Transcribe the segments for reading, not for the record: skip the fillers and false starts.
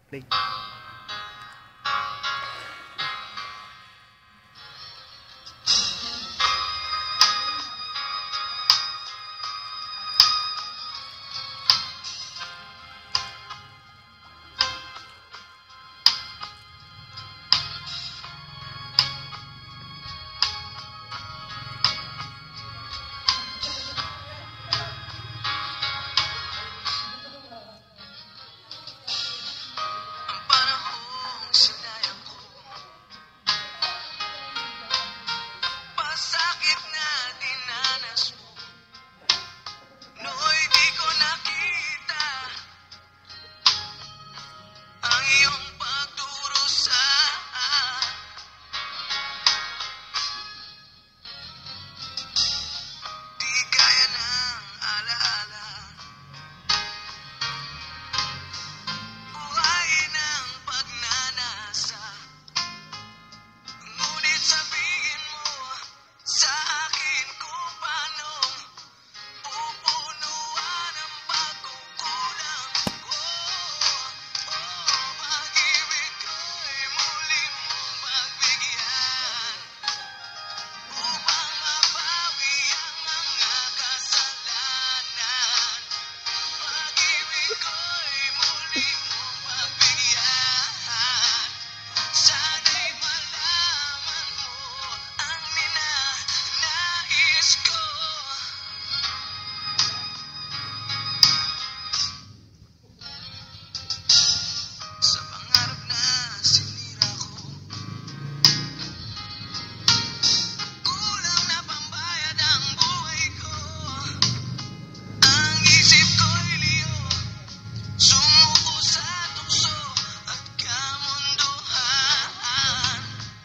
Play. Ang panahong sinayang ko, pasakit na dinanas mo, nooy di ko nakita ang iyong pagdurusa. Di kaya ng alaala, buhay ng pagnanasa. Ngunit sabihin mo sa akin kung paano pupunuan ang pagkukulang ko. Pag-ibig ko'y muli mong pagbigyan upang mabawi ang mga kasalanan. Pag-ibig ko'y muli mong pagbigyan. Sana'y malaman mo ang ninanais ko. Sa pangarap na sinira ko, kulang na pambayad ang buhay ko. Ang isip ko'y liyo, sumuko sa tukso at kamunduhan.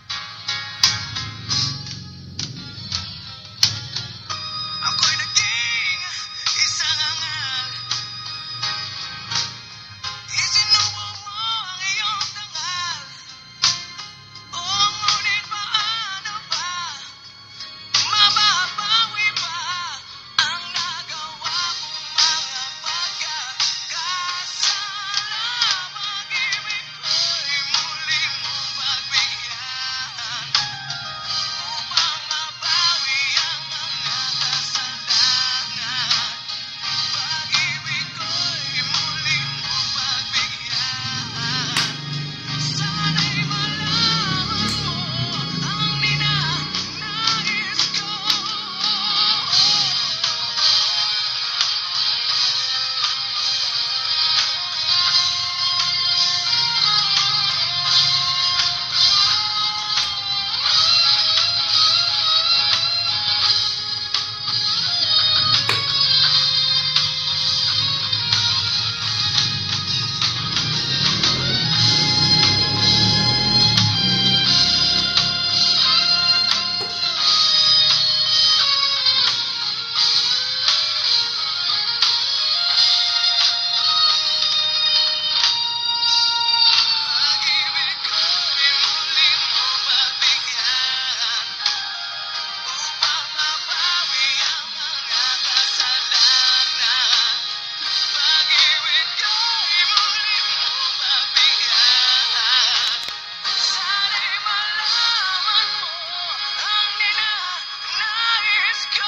Ako'y naging isang angal, isinubo mo ang iyong dangal. Ngunit paano ba mababawi pa ang nagawa mong mga pagkakasala? Pag-ibig ko'y muli mong pagbigyan upang mabawi ang mga kasalanan. Pag-ibig ko'y muli mong pagbigyan. Sana'y malaman mo ang ninanais ko. Pag-ibig ko'y muli mong pagbigyan upang mabawi ang mga kasalanan. Pag-ibig ko'y muli mong pagbigyan. Sana'y malaman mo ang ninanais ko.